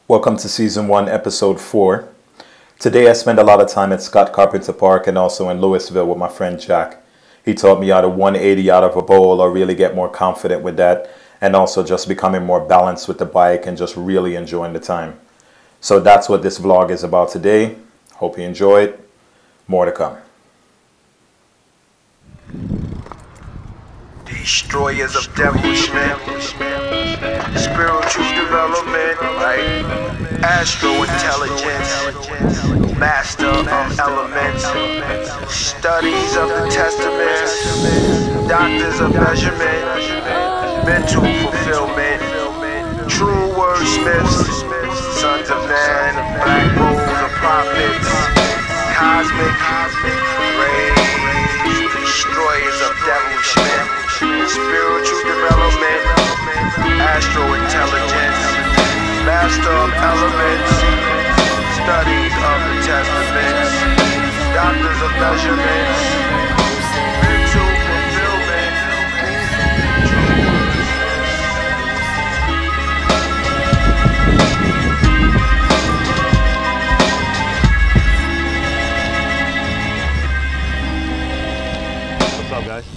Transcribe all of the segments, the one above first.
Welcome to Season 1, Episode 4. Today I spent a lot of time at Scott Carpenter Park and also in Louisville with my friend Jack. He taught me how to 180 out of a bowl or really get more confident with that, and also just becoming more balanced with the bike and just really enjoying the time. So that's what this vlog is about today. Hope you enjoy it. More to come. Destroyers of devilishment, spiritual development, right? Astro intelligence, master of elements, studies of the testaments, doctors of measurement, mental fulfillment, true wordsmiths, sons of man, black rolls of prophets, cosmic rays, destroyers of devilishment, spiritual development, astro intelligence, master of elements, studies of the testaments, doctors of measurements, mental fulfillment. What's up, guys?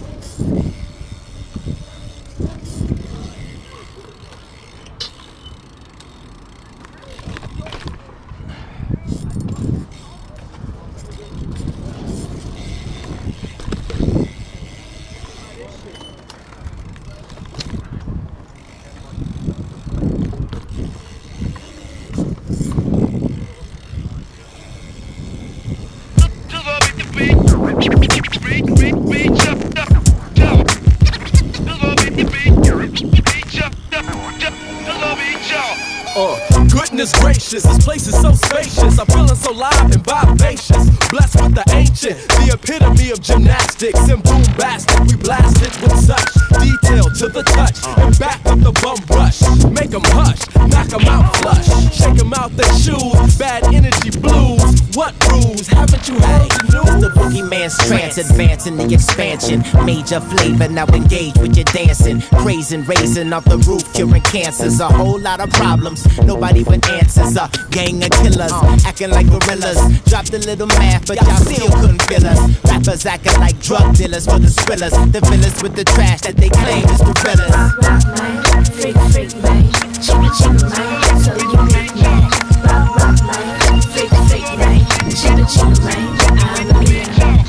Goodness gracious, this place is so spacious. I'm feeling so live and vivacious. Blessed with the ancient, the epitome of gymnastics. And boombastic, we blast it with such detail to the touch. And back up the bum rush. Make them hush, knock them out flush. Shake them out their shoes, bad energy blues. What rules, haven't you heard the news? The boogeyman's trance, advancing the expansion. Major flavor, now engage with your dancing. Praising, raising off the roof, curing cancers. A whole lot of problems, nobody with answers. A gang of killers, acting like gorillas. Dropped a little math, but y'all still couldn't feel us. Rappers acting like drug dealers for the thrillers. The villains with the trash that they claim is the realest. Rock, rock, man, freak, freak, man. Chicka, chicka, man, so unique, man. Rock, rock, man, freak, freak, man. Chicka, chicka, man, I'm a man.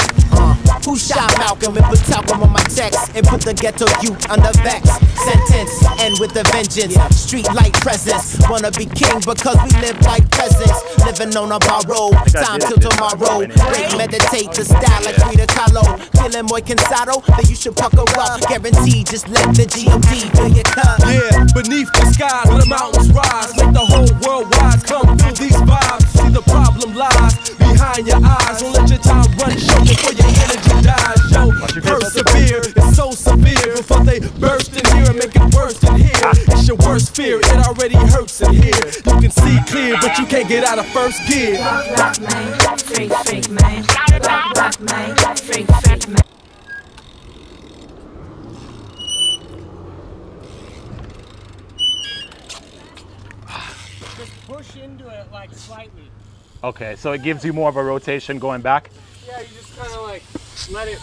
Who shot Malcolm and put talcum on my text and put the ghetto youth under vex? Sentence, end with a vengeance. Street light presence. Wanna be king because we live like peasants. Living on a borrow. Time till tomorrow. Break, meditate, the style like Frida Kahlo. Feeling muy cansado, then you should pucker up. Guaranteed, just let the G.O.D. fill your cup. Yeah, beneath the skies where the mountains rise. Make the whole world wise come through these vibes. See the problem lies behind your eyes. Don't let your time run short before your energy dies. Yo, persevere, it's so severe. Before they burst in here and make it worse in here. It's your worst fear, it already hurts in here. You can see clear, but you can't get out of first gear. Rock, rock, man, freak, freak, man. Rock, rock, man, freak, freak, man. Just push into it like slightly. Okay, so it gives you more of a rotation going back? Yeah, you just kind of like let it.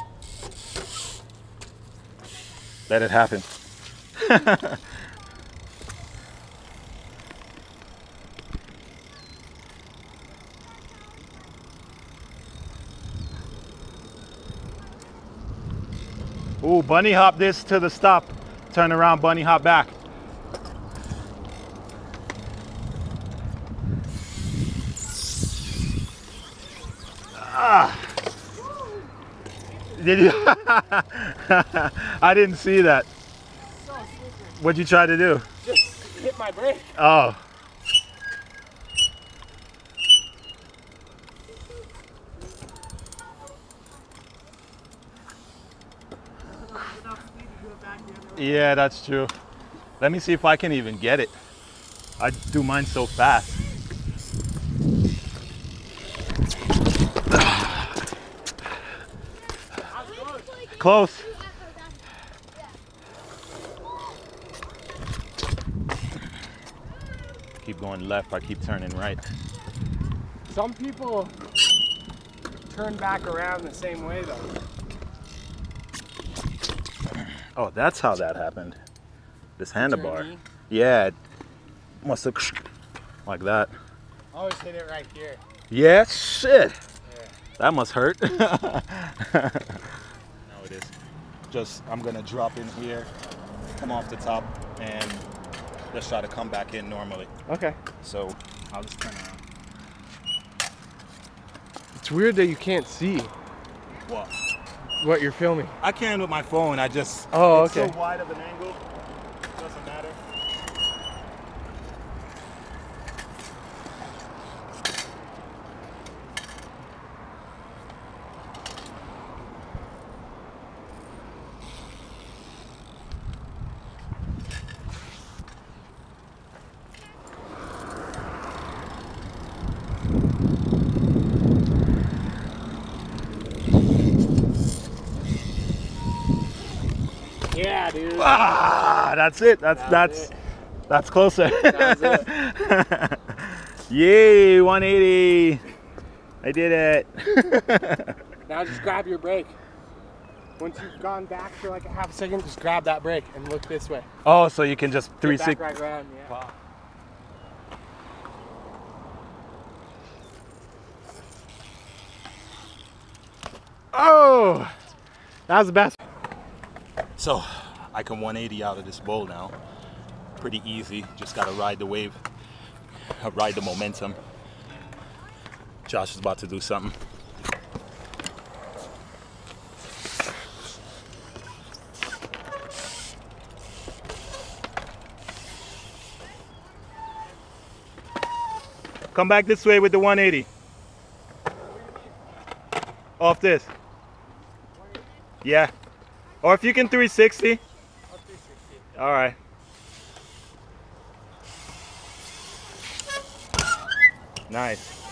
Let it happen. Ooh, bunny hop this to the stop. Turn around, bunny hop back. Ah. Did you? I didn't see that. So stupid. What'd you try to do? Just hit my brake. Oh. Yeah, that's true. Let me see if I can even get it. I do mine so fast. Close. keep going left, I keep turning right. Some people turn back around the same way though. Oh, that's how that happened. This handlebar. Turn knee. Yeah, it must have like that. Always hit it right here. Yeah, shit. Yeah. That must hurt. Now it is. Just, I'm gonna drop in here, come off the top, and just try to come back in normally. Okay. So I'll just turn around. It's weird that you can't see what you're filming. I can with my phone. I just Oh, okay. It's so wide of an angle. Doesn't matter. Yeah, dude. Ah, that's it. That's closer. That was it. Yay, 180. I did it. Now just grab your brake. Once you've gone back for like a half a second, just grab that brake and look this way. Oh, so you can just Get 360. back right around, yeah. Wow. Oh, that was the best. So I can 180 out of this bowl now. Pretty easy. Just gotta ride the wave, ride the momentum. Josh is about to do something. Come back this way with the 180. Off this. Yeah. Or if you can 360. All right. Nice.